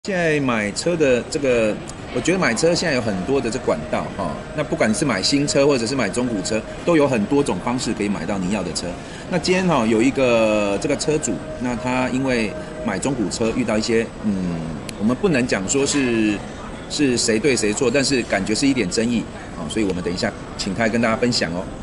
现在买车的这个，我觉得买车现在有很多的这管道哈、那不管你是买新车或者是买中古车，都有很多种方式可以买到你要的车。那今天有一个这个车主，那他因为买中古车遇到一些我们不能讲说是谁对谁错，但是感觉是一点争议啊、所以我们等一下请他跟大家分享哦。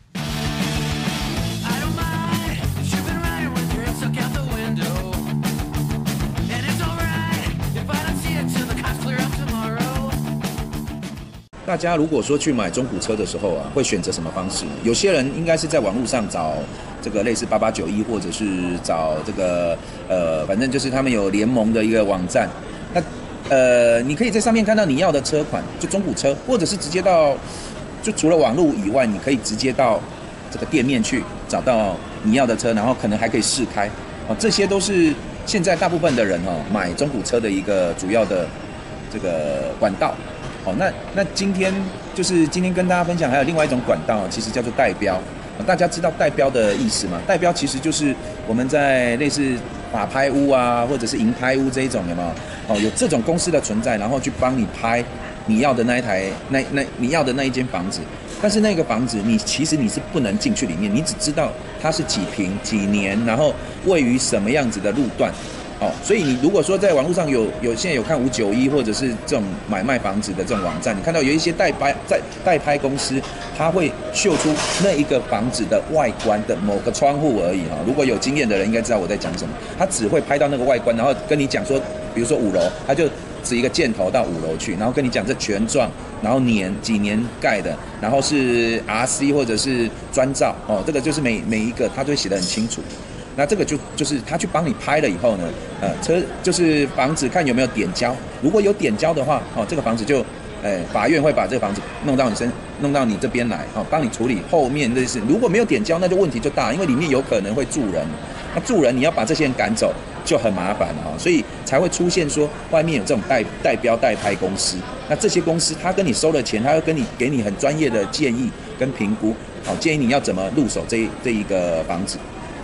大家如果说去买中古车的时候啊，会选择什么方式？有些人应该是在网络上找这个类似8891，或者是找这个反正就是他们有联盟的一个网站。那你可以在上面看到你要的车款，就中古车，或者是直接到，就除了网络以外，你可以直接到这个店面去找到你要的车，然后可能还可以试开。这些都是现在大部分的人买中古车的一个主要的这个管道。那今天跟大家分享，还有另外一种管道，其实叫做代标。大家知道代标的意思吗？代标其实就是我们在类似法拍屋啊，或者是银拍屋这一种，有没有？有这种公司的存在，然后去帮你拍你要的那一台你要的那一间房子。但是那个房子其实你是不能进去里面，你只知道它是几坪几年，然后位于什么样子的路段。所以你如果说在网络上现在有看591或者是这种买卖房子的这种网站，你看到有一些代拍公司，它会秀出那一个房子的外观的某个窗户而已哈。如果有经验的人应该知道我在讲什么，他只会拍到那个外观，然后跟你讲说，比如说5楼，他就指一个箭头到5楼去，然后跟你讲这全幢，然后几年盖的，然后是 RC 或者是专照这个就是每一个他都会写得很清楚。那这个就是他去帮你拍了以后呢，车就是房子看有没有点交，如果有点交的话，这个房子就，法院会把这个房子弄到你这边来，帮你处理后面这事。如果没有点交，那就问题就大，因为里面有可能会住人，那住人你要把这些人赶走就很麻烦了所以才会出现说外面有这种代标代拍公司。那这些公司他跟你收了钱，他会给你很专业的建议跟评估，建议你要怎么入手这一个房子。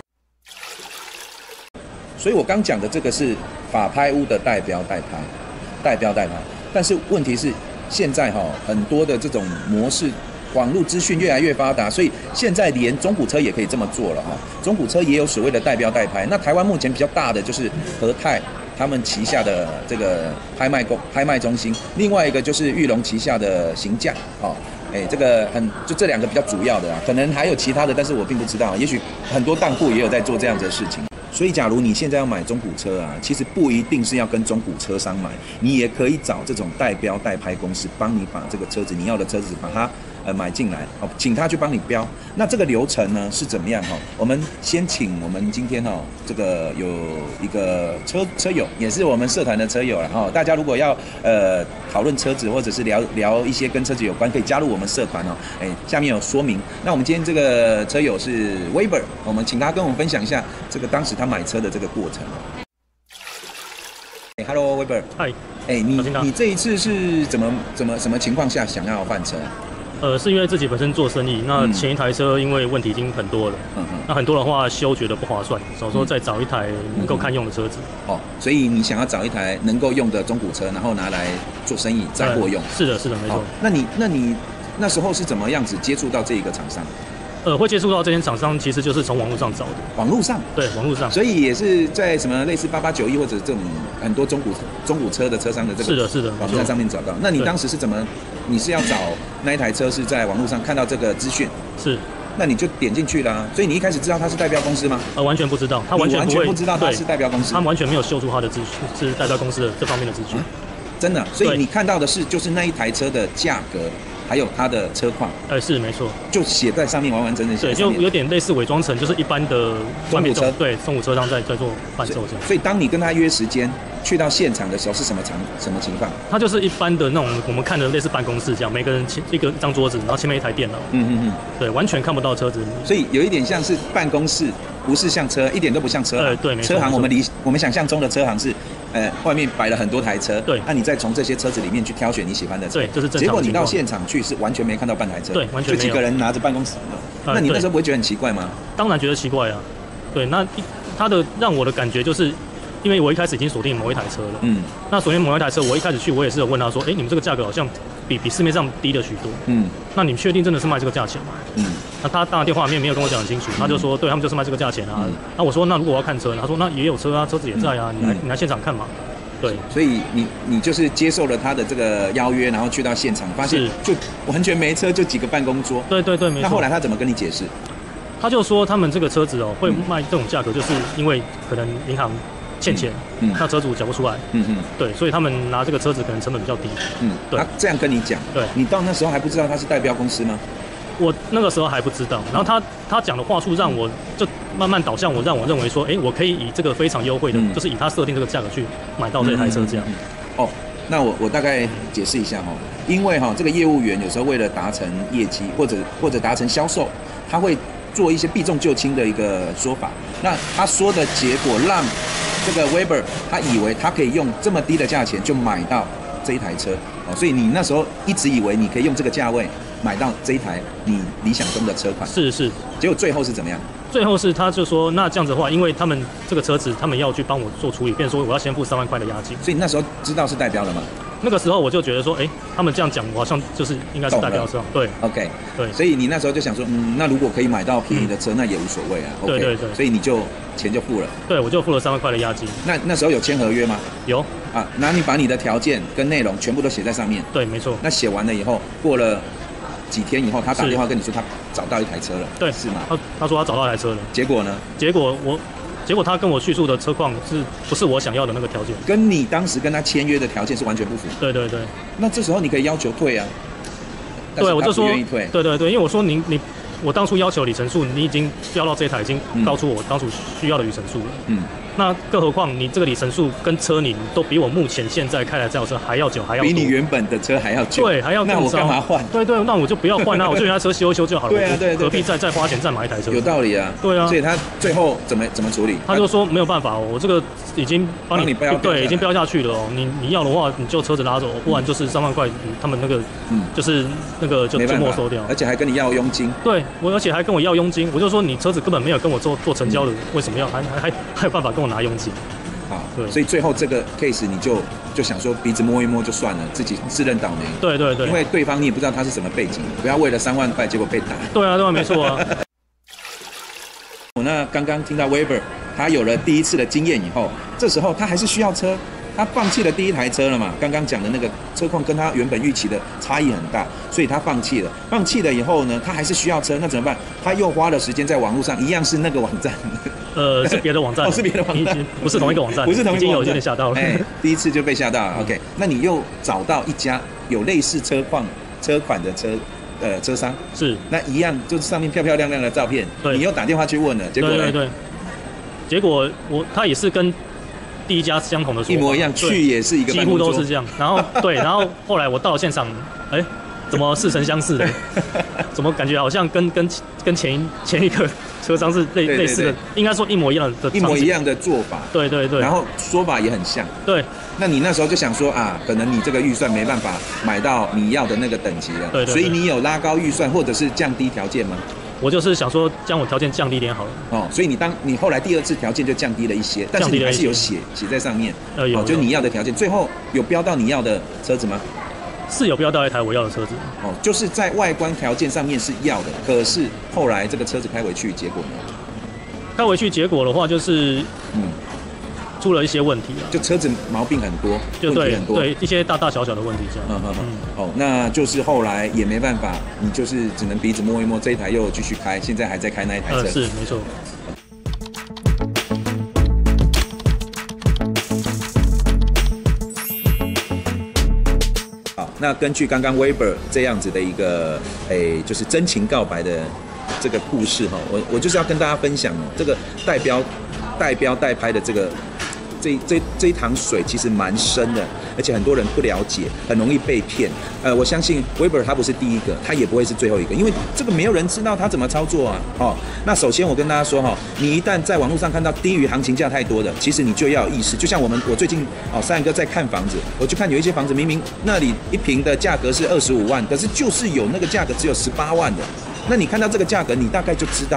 所以我刚讲的这个是法拍屋的代标代拍，但是问题是现在很多的这种模式，网络资讯越来越发达，所以现在连中古车也可以这么做了中古车也有所谓的代标代拍。那台湾目前比较大的就是和泰他们旗下的这个拍卖中心，另外一个就是裕隆旗下的行价这个就这两个比较主要的可能还有其他的，但是我并不知道，也许很多当铺也有在做这样子的事情。所以，假如你现在要买中古车其实不一定是要跟中古车商买，你也可以找这种代标代拍公司，帮你把这个车子你要的车子把它买进来，请他去帮你标。那这个流程呢是怎么样我们先请我们今天这个有一个车友，也是我们社团的车友了大家如果要讨论车子或者是聊一些跟车子有关，可以加入我们社团下面有说明。那我们今天这个车友是 Weber， 我们请他跟我们分享一下这个当时他买车的这个过程。Hello Weber， 嗨， 你这一次是什么情况下想要换车？ 是因为自己本身做生意，那前一台车因为问题已经很多了，那很多的话修觉得不划算，想说再找一台能够堪用的车子。 所以你想要找一台能够用的中古车，然后拿来做生意载货用。 是的，没错。 那你那时候是怎么样子接触到这一个厂商？ 会接触到这间厂商，其实就是从网络上找的。 网络上？ 对，网络上。 所以也是在什么类似8891或者这种很多中古车的车商的这个是的网站上面找到。那你当时是怎么？你是要找那一台车是在网络上看到这个资讯？ 是。 那你就点进去了所以你一开始知道它是代标公司吗？ 完全不知道，他完全不知道它是代标公司， 他完全没有秀出他的资讯是代标公司的这方面的资讯。 真的，所以你看到的就是那一台车的价格。还有它的车况， 是没错， 就写在上面，完完整整写在上面。 对，就有点类似伪装成就是一般的中古车， 对，中古车商在做贩售这样。 所以当你跟他约时间去到现场的时候，是什么情况？ 他就是一般的那种我们看的类似办公室这样，每个人一张桌子，然后前面一台电脑。对，完全看不到车子。 所以有一点像是办公室，不是像车，一点都不像车行。 对，没错。 车行我们想象中的车行是。外面摆了很多台车， 对， 那你再从这些车子里面去挑选你喜欢的车， 对，这是正常的情况。 结果你到现场去是完全没看到半台车， 对，完全没有， 就几个人拿着办公室，那你那时候不会觉得很奇怪吗？ 当然觉得奇怪啊，对，那他的让我的感觉就是， 因为我一开始已经锁定某一台车了，那锁定某一台车，我一开始去我也是有问他说，你们这个价格好像比市面上低了许多，那你们确定真的是卖这个价钱吗？那他当然电话里面没有跟我讲很清楚，他就说对他们就是卖这个价钱啊。那我说那如果我要看车呢？他说那也有车啊，车子也在啊，你来现场看嘛。对， 所以你就是接受了他的这个邀约，然后去到现场，发现就完全没车，就几个办公桌。 对，没错。 那后来他怎么跟你解释？ 他就说他们这个车子会卖这种价格，就是因为可能银行欠钱，那车主缴不出来，对，所以他们拿这个车子可能成本比较低， 对。他这样跟你讲，对，你到那时候还不知道他是代标公司吗？ 我那个时候还不知道，然后他讲的话术让我就慢慢导向让我认为说，我可以以这个非常优惠的，就是以他设定这个价格去买到这台车这样。 那我大概解释一下因为这个业务员有时候为了达成业绩或者达成销售，他会做一些避重就轻的一个说法。那他说的结果让这个 Weber 他以为他可以用这么低的价钱就买到这一台车，所以你那时候一直以为你可以用这个价位买到这一台你理想中的车款。 是， 结果最后是怎么样？ 最后是他就说，那这样子的话，因为他们这个车子他们要去帮我做处理，变成说我要先付3万块的押金。 所以你那时候知道是代标了吗？ 那个时候我就觉得说，他们这样讲，我好像就是应该是代标车。对 ，OK， 对。 所以你那时候就想说，那如果可以买到便宜的车，那也无所谓啊。 对。 所以你就钱就付了。对， 我就付了3万块的押金。 那时候有签合约吗？ 有啊。那你把你的条件跟内容全部都写在上面。 对，没错。 那写完了以后，过了几天以后，他打电话跟你说他找到一台车了。 对， 是吗？ 他说他找到一台车了。 结果呢？ 结果他跟我叙述的车况不是我想要的那个条件， 跟你当时跟他签约的条件是完全不符。 对。 那这时候你可以要求退啊。 对，我就说愿意退。 对，因为我说我当初要求里程数，你已经标到这一台已经高出我当初需要的里程数了。那更何况你这个里程数跟车龄都比我目前现在开的这辆车还要久，还要多， 比你原本的车还要久。 对，还要更糟。 那我干嘛换？ 对，那我就不要换啊，我就原来车修一修就好了。 对， 何必再花钱再买一台车？ 有道理啊。 对啊。 所以他最后怎么处理？ 他就说没有办法，我这个已经帮你标， 对，已经标下去了你要的话你就车子拉走，不然就是3万块，他们那个就是那个就没收掉， 而且还跟你要佣金。 对，而且还跟我要佣金，我就说你车子根本没有跟我做成交的，为什么要还有办法跟我拿佣金？ 对，所以最后这个 case 你就想说鼻子摸一摸就算了，自己自认倒霉。 对，因为对方你也不知道他是什么背景，不要为了3万块结果被打。 对啊，没错啊。 那刚刚听到 Weber 他有了第一次的经验以后，这时候他还是需要车，他放弃了第一台车了嘛？刚刚讲的那个车况跟他原本预期的差异很大，所以他放弃了。放弃了以后呢，他还是需要车，那怎么办？他又花了时间在网络上，一样是那个网站。 是别的网站。 是别的网站， 不是同一个网站。 不是同一个网站， 已经有点吓到了。 第一次就被吓到了。OK， 那你又找到一家有类似车款的车商， 是那一样，就是上面漂漂亮亮的照片。 对， 你又打电话去问了，结果呢？ 对。结果他也是跟第一家相同的说法， 一模一样，去也是一个几乎都是这样。然后后来我到了现场，怎么似曾相识的？怎么感觉好像跟前一个车商是类似的，应该说一模一样的做法。对。然后说法也很像。 对。 那你那时候就想说可能你这个预算没办法买到你要的那个等级了。 对。 所以你有拉高预算或者是降低条件吗？ 我就是想说将我条件降低一点好了。 所以你后来第二次条件就降低了一些，但是你还是有写在上面。就你要的条件，最后有标到你要的车子吗？ 是有标到一台我要的车子。 就是在外观条件上面是要的，可是后来这个车子开回去，结果呢？ 开回去结果的话就是出了一些问题就车子毛病很多， 对一些大小的问题这样。 那就是后来也没办法，你就是只能鼻子摸一摸，这一台又继续开，现在还在开那一台车。 是没错。 好，那根据刚刚 Weber 这样子的一个就是真情告白的这个故事我就是要跟大家分享这个代拍的这一塘水其实蛮深的，而且很多人不了解，很容易被骗。我相信 Weber 他不是第一个，他也不会是最后一个，因为这个没有人知道他怎么操作啊。那首先我跟大家说你一旦在网络上看到低于行情价太多的，其实你就要有意识。就像我最近三哥在看房子，我去看有一些房子，明明那里一坪的价格是25万，可是就是有那个价格只有18万的。那你看到这个价格，你大概就知道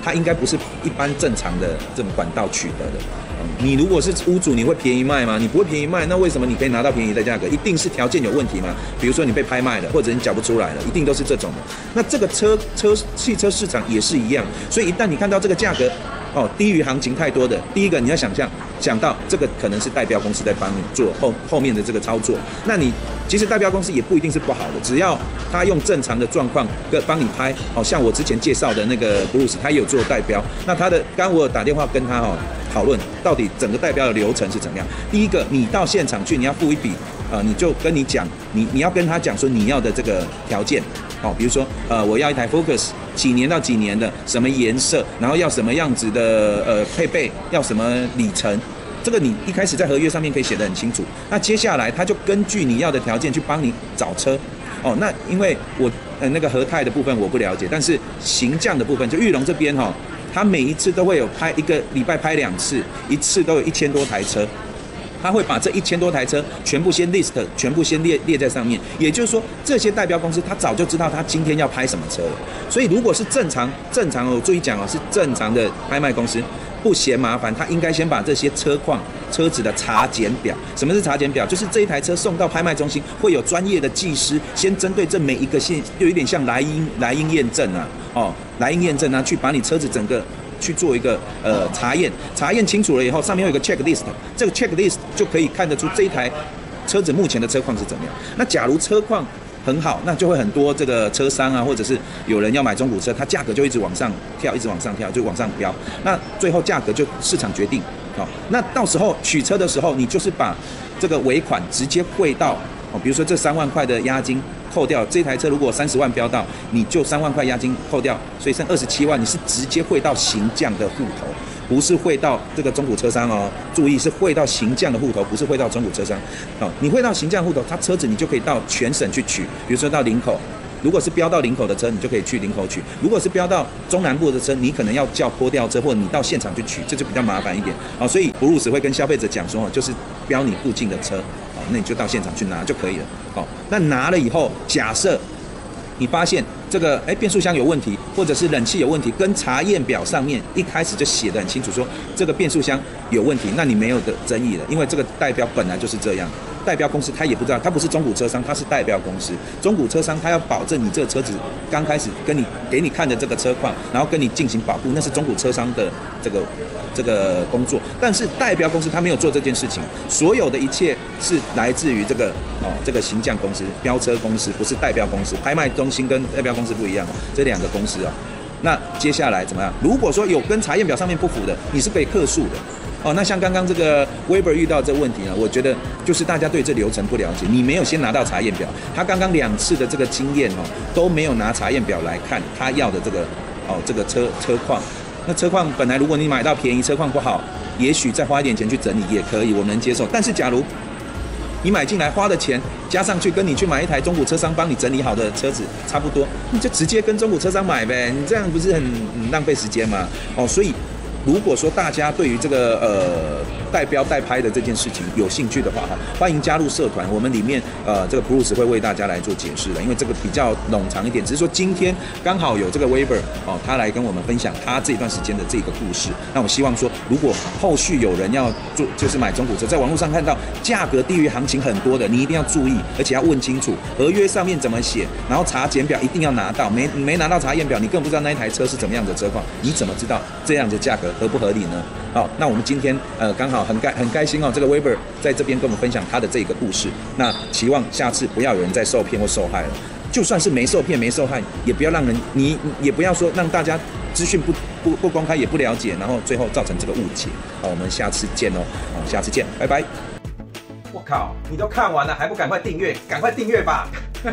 它应该不是一般正常的这种管道取得的。你如果是屋主，你会便宜卖吗？你不会便宜卖，那为什么你可以拿到便宜的价格？一定是条件有问题嘛？比如说你被拍卖了，或者你缴不出来了，一定都是这种的。那这个汽车市场也是一样，所以一旦你看到这个价格低于行情太多的，第一个你要想到这个可能是代标公司在帮你做后面的这个操作。那你其实代标公司也不一定是不好的，只要他用正常的状况帮你拍，像我之前介绍的那个 Bruce， 他也有做代标。那刚刚我有打电话跟他讨论到底整个代标的流程是怎么样。第一个，你到现场去，你要付一笔，你就跟你讲，你要跟他讲说你要的这个条件，比如说我要一台 Focus 几年到几年的，什么颜色，然后要什么样子的配备，要什么里程。这个你一开始在合约上面可以写得很清楚。那接下来他就根据你要的条件去帮你找车。那因为我那个和泰的部分我不了解，但是行将的部分就裕隆这边他每一次都会有拍，一个礼拜拍2次，一次都有1000多台车。他会把这1000多台车全部先 list， 全部先列在上面。也就是说，这些代标公司他早就知道他今天要拍什么车了。所以如果是正常，我注意讲是正常的拍卖公司，不嫌麻烦，他应该先把这些车况、车子的查检表。什么是查检表？就是这一台车送到拍卖中心，会有专业的技师先针对这每一个线，就有点像来因验证啊，来因验证啊，去把你车子整个去做一个查验清楚了以后，上面有一个 checklist， 这个 checklist 就可以看得出这一台车子目前的车况是怎么样。那假如车况很好，那就会很多这个车商啊，或者是有人要买中古车，它价格就一直往上跳，就往上飙。那最后价格就市场决定。那到时候取车的时候，你就是把这个尾款直接汇到比如说这3万块的押金扣掉，这台车如果30万标到，你就3万块押金扣掉，所以剩27万，你是直接汇到行将的户头，不是汇到这个中古车商注意是汇到行将的户头，不是汇到中古车商你汇到行将户头，他车子你就可以到全省去取，比如说到林口。如果是标到林口的车，你就可以去林口取；如果是标到中南部的车，你可能要叫拖吊车，或者你到现场去取，这就比较麻烦一点所以Bruce会跟消费者讲说就是标你附近的车那你就到现场去拿就可以了那拿了以后，假设你发现这个变速箱有问题，或者是冷气有问题，跟查验表上面一开始就写得很清楚，说这个变速箱有问题，那你没有的争议了，因为这个代标本来就是这样。代标公司他也不知道，他不是中古车商，他是代标公司。中古车商他要保证你这个车子刚开始给你看的这个车况，然后跟你进行保护，那是中古车商的这个工作。但是代标公司他没有做这件事情，所有的一切是来自于这个行将公司、标车公司，不是代标公司。拍卖中心跟代标公司不一样这2个公司那接下来怎么样？如果说有跟查验表上面不符的，你是可以客诉的。那像刚刚这个 Weber 遇到这个问题呢，我觉得就是大家对这流程不了解，你没有先拿到查验表，他刚刚2次的这个经验都没有拿查验表来看他要的这个车况。那车况本来如果你买到便宜，车况不好，也许再花一点钱去整理也可以，我能接受。但是假如你买进来花的钱加上去，跟你去买一台中古车商帮你整理好的车子差不多，你就直接跟中古车商买呗，你这样不是很浪费时间吗？所以如果说大家对于这个代标代拍的这件事情有兴趣的话欢迎加入社团，我们里面这个 Bruce 会为大家来做解释的，因为这个比较冗长一点，只是说今天刚好有这个 Weber 他来跟我们分享他这一段时间的这个故事。那我希望说，如果后续有人要做就是买中古车，在网络上看到价格低于行情很多的，你一定要注意，而且要问清楚合约上面怎么写，然后查检表一定要拿到，没拿到查验表，你更不知道那一台车是怎么样的车况，你怎么知道这样的价格合不合理呢？那我们今天刚好很开心这个 Weber 在这边跟我们分享他的这个故事。那期望下次不要有人再受骗或受害了，就算是没受骗没受害，也不要让人你也不要说让大家资讯不公开也不了解，然后最后造成这个误解。我们下次见下次见，拜拜。我靠，你都看完了还不赶快订阅？赶快订阅吧！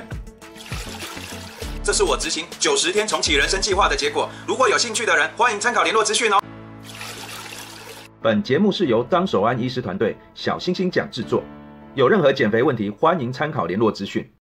这是我执行90天重启人生计划的结果。如果有兴趣的人，欢迎参考联络资讯哦。本节目是由张守安医师团队小星星讲制作，有任何减肥问题，欢迎参考联络资讯。